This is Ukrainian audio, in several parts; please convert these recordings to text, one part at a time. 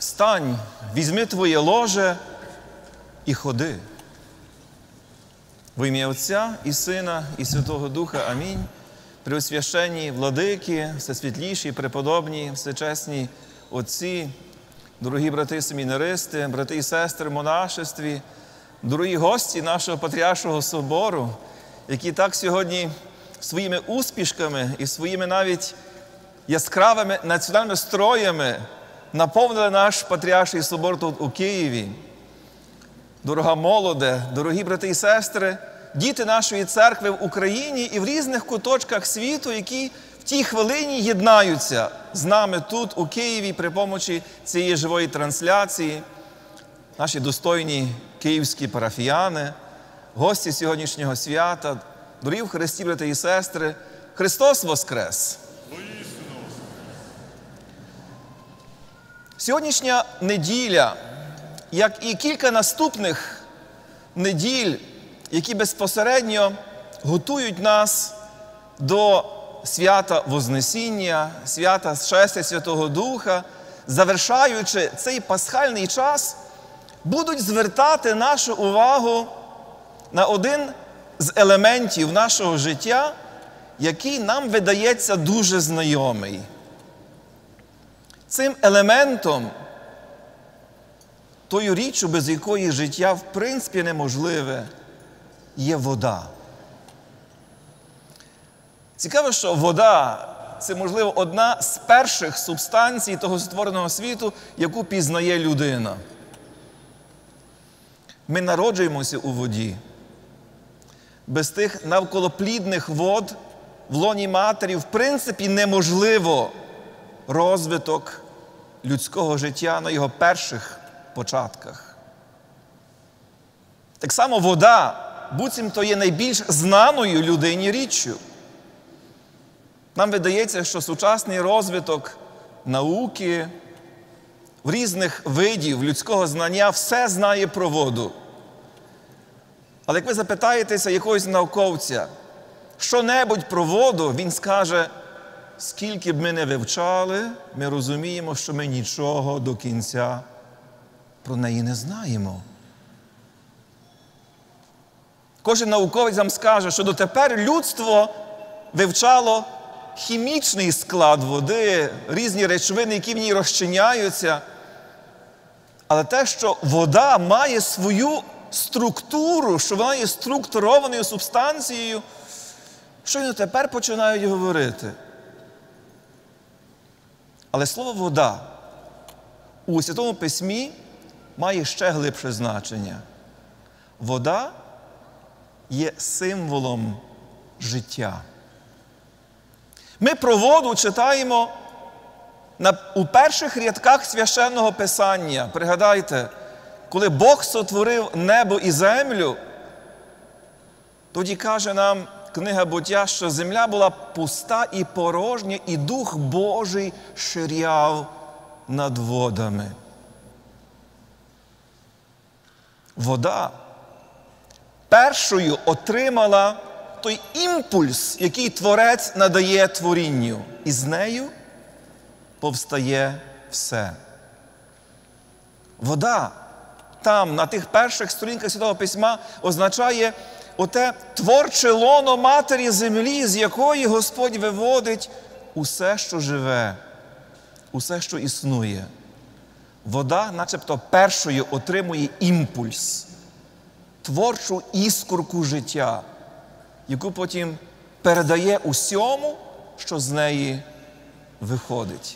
Встань, візьми твоє ложе і ходи. В ім'я Отця і Сина, і Святого Духа. Амінь. Преосвященні владики, всесвітліші, преподобні, всечесні отці, дорогі брати семінаристи, брати і сестри в монашестві, дорогі гості нашого Патріаршого собору, які так сьогодні своїми успішками і своїми навіть яскравими національними строями наповнили наш Патріарший собор тут у Києві. Дорога молоде, дорогі брати і сестри, діти нашої церкви в Україні і в різних куточках світу, які в тій хвилині єднаються з нами тут, у Києві, при помочі цієї живої трансляції, наші достойні київські парафіяни, гості сьогоднішнього свята, дорогі в Христі, брати і сестри, Христос Воскрес! Сьогоднішня неділя, як і кілька наступних неділь, які безпосередньо готують нас до свята Вознесіння, свята Шестя Святого Духа, завершаючи цей пасхальний час, будуть звертати нашу увагу на один з елементів нашого життя, який нам видається дуже знайомий. Цим елементом, тою річчю, без якої життя в принципі неможливе, є вода. Цікаво, що вода – це, можливо, одна з перших субстанцій того створеного світу, яку пізнає людина. Ми народжуємося у воді. Без тих навколоплідних вод в лоні матері, в принципі, неможливо розвиток людського життя на його перших початках. Так само вода, буцімто, є найбільш знаною людині річчю. Нам видається, що сучасний розвиток науки, в різних видів людського знання все знає про воду. Але як ви запитаєтеся якогось науковця, що-небудь про воду, він скаже: скільки б ми не вивчали, ми розуміємо, що ми нічого до кінця про неї не знаємо. Кожен науковець вам скаже, що дотепер людство вивчало хімічний склад води, різні речовини, які в ній розчиняються. Але те, що вода має свою структуру, що вона є структурованою субстанцією, щойно тепер починають говорити. Але слово «вода» у Святому Письмі має ще глибше значення. Вода є символом життя. Ми про воду читаємо у перших рядках Священного Писання. Пригадайте, коли Бог сотворив небо і землю, тоді каже нам книга Буття, що земля була пуста і порожня, і Дух Божий ширяв над водами. Вода першою отримала той імпульс, який Творець надає творінню. І з нею повстає все. Вода там, на тих перших сторінках Святого Письма, означає оте творче лоно Матері Землі, з якої Господь виводить усе, що живе, усе, що існує. Вода, начебто, першою отримує імпульс, творчу іскорку життя, яку потім передає усьому, що з неї виходить.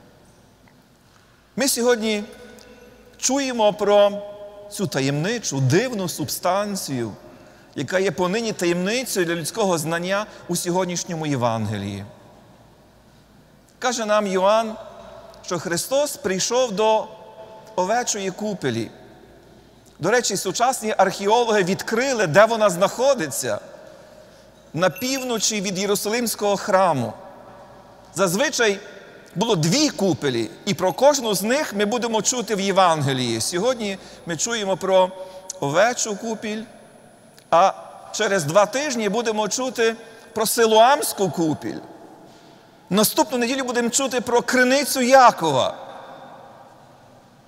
Ми сьогодні чуємо про цю таємничу, дивну субстанцію, яка є понині таємницею для людського знання у сьогоднішньому Євангелії. Каже нам Йоанн, що Христос прийшов до овечої купелі. До речі, сучасні археологи відкрили, де вона знаходиться. На півночі від Єрусалимського храму. Зазвичай було 2 купелі, і про кожну з них ми будемо чути в Євангелії. Сьогодні ми чуємо про овечу купіль, а через 2 тижні будемо чути про Силуамську купіль. Наступну неділю будемо чути про криницю Якова.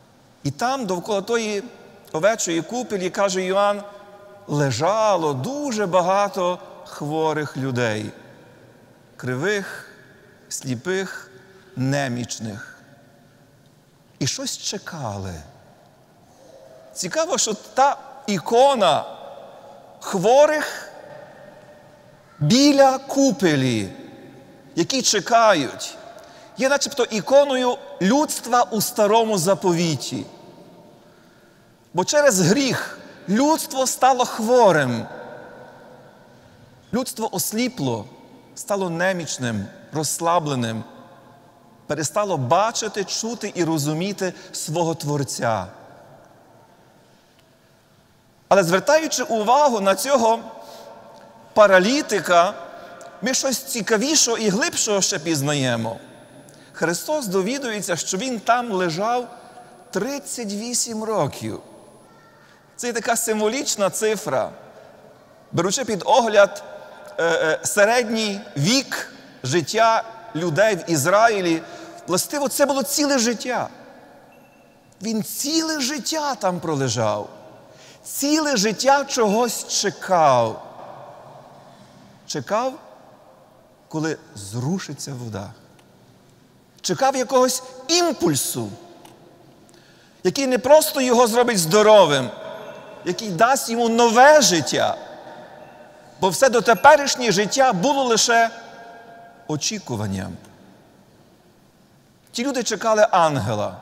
І там, довкола тої овечої купелі, каже Йоанн, лежало дуже багато хворих людей. Кривих, сліпих, немічних. І щось чекали. Цікаво, що та ікона хворих біля купелі, які чекають, є начебто іконою людства у Старому Заповіті. Бо через гріх людство стало хворим. Людство осліпло, стало немічним, розслабленим, перестало бачити, чути і розуміти свого Творця. Але звертаючи увагу на цього паралітика, ми щось цікавішого і глибшого ще пізнаємо. Христос довідується, що Він там лежав 38 років. Це така символічна цифра. Беручи під огляд середній вік життя людей в Ізраїлі, властиво, це було ціле життя. Він ціле життя там пролежав. Ціле життя чогось чекав. Чекав, коли зрушиться вода. Чекав якогось імпульсу, який не просто його зробить здоровим, який дасть йому нове життя. Бо все дотеперішнє життя було лише очікуванням. Ті люди чекали ангела.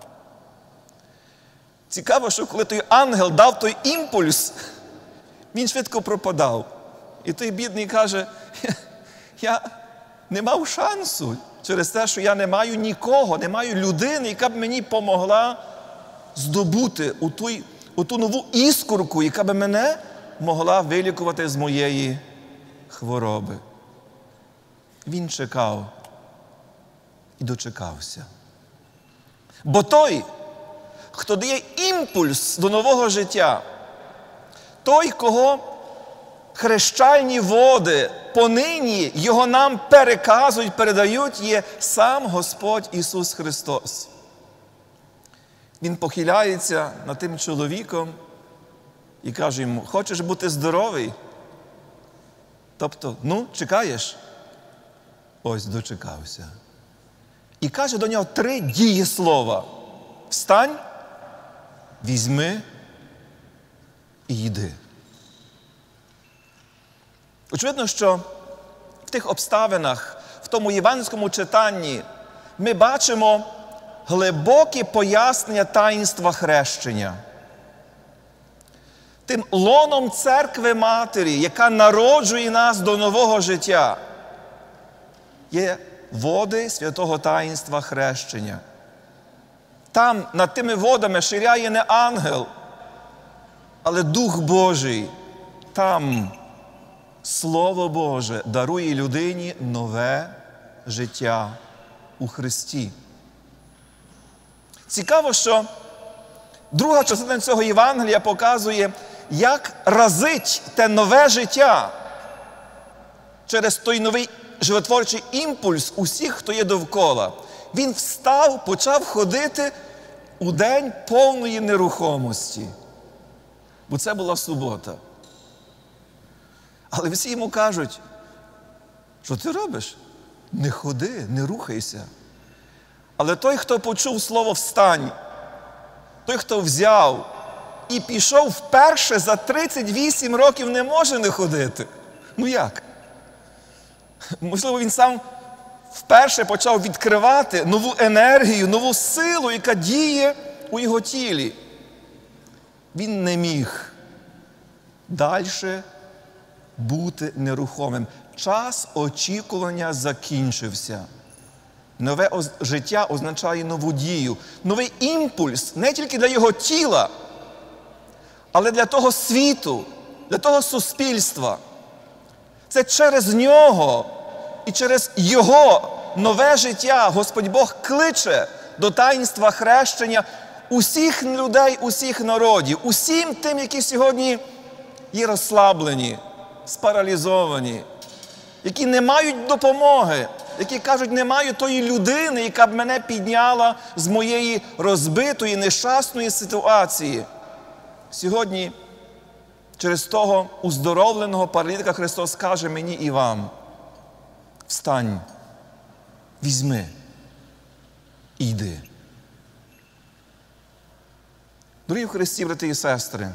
Цікаво, що коли той ангел дав той імпульс, він швидко пропадав. І той бідний каже, я не мав шансу через те, що я не маю нікого, не маю людини, яка б мені помогла здобути ту нову іскорку, яка б мене могла вилікувати з моєї хвороби. Він чекав і дочекався. Бо той, хто дає імпульс до нового життя, той, кого хрещальні води понині його нам переказують, передають, є сам Господь Ісус Христос. Він похиляється над тим чоловіком і каже йому, хочеш бути здоровий? Тобто, чекаєш? Ось дочекався. І каже до нього 3 дієслова. Встань, візьми і йди. Очевидно, що в тих обставинах, в тому євангельському читанні ми бачимо глибоке пояснення таїнства хрещення. Тим лоном церкви Матері, яка народжує нас до нового життя, є води святого таїнства хрещення. Там над тими водами ширяє не ангел, але Дух Божий. Там Слово Боже дарує людині нове життя у Христі. Цікаво, що друга частина цього Євангелія показує, як разить те нове життя через той новий животворчий імпульс усіх, хто є довкола. Він встав, почав ходити у день повної нерухомості. Бо це була субота. Але всі йому кажуть, що ти робиш? Не ходи, не рухайся. Але той, хто почув слово «встань», той, хто взяв і пішов вперше за 38 років, не може не ходити. Як? Можливо, він сам вперше почав відкривати нову енергію, нову силу, яка діє у його тілі. Він не міг далі бути нерухомим. Час очікування закінчився. Нове життя означає нову дію. Новий імпульс не тільки для його тіла, але для того світу, для того суспільства. Це через нього і через його нове життя Господь Бог кличе до таїнства хрещення усіх людей, усіх народів, усім тим, які сьогодні є розслаблені, спаралізовані, які не мають допомоги, які кажуть, немає тої людини, яка б мене підняла з моєї розбитої, нещасної ситуації. Сьогодні через того уздоровленого паралітика Христос каже мені і вам: встань, візьми і йди. Дорогі в Христі, брати і сестри,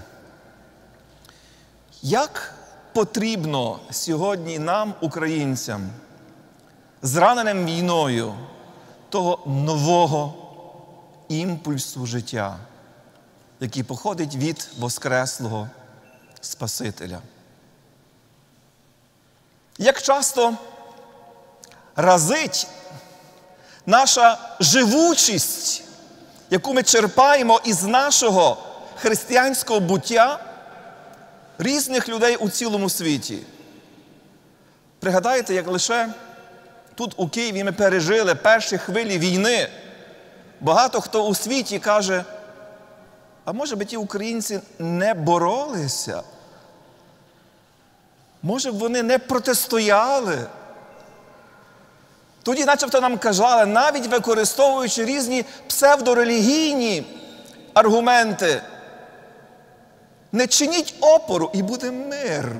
як потрібно сьогодні нам, українцям, зраненим війною, того нового імпульсу життя, який походить від Воскреслого Спасителя. Як часто разить наша живучість, яку ми черпаємо із нашого християнського буття різних людей у цілому світі. Пригадайте, як лише тут у Києві ми пережили перші хвилі війни, багато хто у світі каже: а може би ті українці не боролися? Може б вони не протистояли? Тоді начебто нам казали, навіть використовуючи різні псевдорелігійні аргументи: не чиніть опору і буде мир.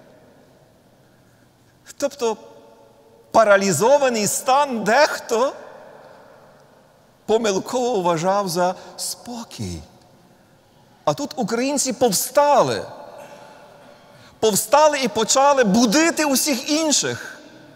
Тобто паралізований стан дехто помилково вважав за спокій. А тут українці повстали. Повстали і почали будити усіх інших.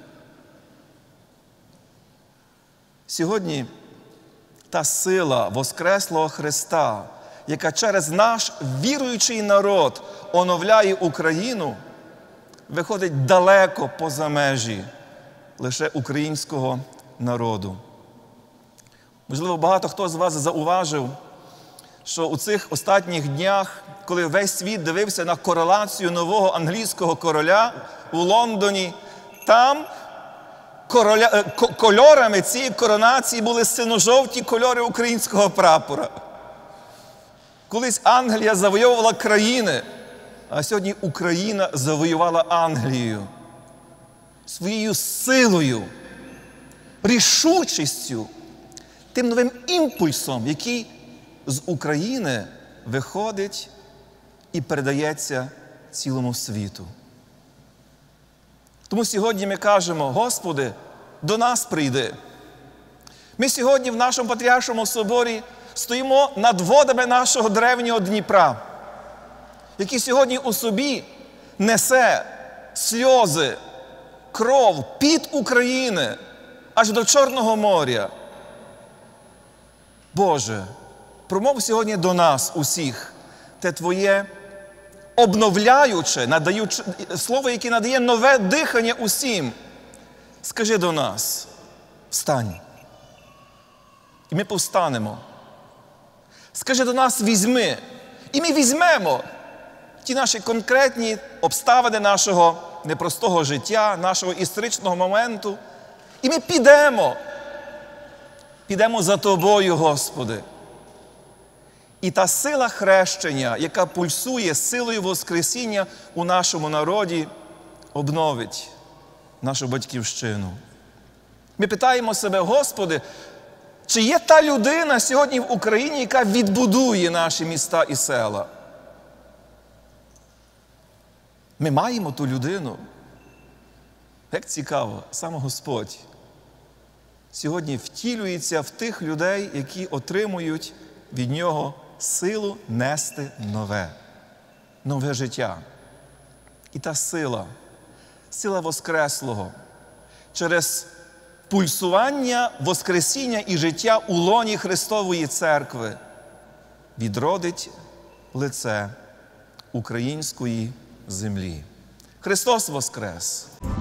Сьогодні та сила Воскреслого Христа, яка через наш віруючий народ оновляє Україну, виходить далеко поза межі лише українського народу. Можливо, багато хто з вас зауважив, що у цих останніх днях, коли весь світ дивився на королацію нового англійського короля у Лондоні, там кольорами цієї коронації були синьо-жовті кольори українського прапора. Колись Англія завойовувала країни, а сьогодні Україна завоювала Англію. Своєю силою, рішучістю, тим новим імпульсом, який з України виходить і передається цілому світу. Тому сьогодні ми кажемо: Господи, до нас прийди. Ми сьогодні в нашому Патріаршому соборі стоїмо над водами нашого древнього Дніпра, який сьогодні у собі несе сльози, кров, піт України аж до Чорного моря. Боже, промов сьогодні до нас усіх те Твоє обновляюче, слово, яке надає нове дихання усім. Скажи до нас: встань. І ми повстанемо. Скажи до нас: візьми. І ми візьмемо ті наші конкретні обставини нашого непростого життя, нашого історичного моменту. І ми підемо. Підемо за Тобою, Господи. І та сила хрещення, яка пульсує силою Воскресіння у нашому народі, обновить нашу батьківщину. Ми питаємо себе: Господи, чи є та людина сьогодні в Україні, яка відбудує наші міста і села? Ми маємо ту людину. Як цікаво, сам Господь сьогодні втілюється в тих людей, які отримують від Нього силу нести нове життя. І та сила Воскреслого, через пульсування Воскресіння і життя у лоні Христової Церкви відродить лице української землі. Христос Воскрес!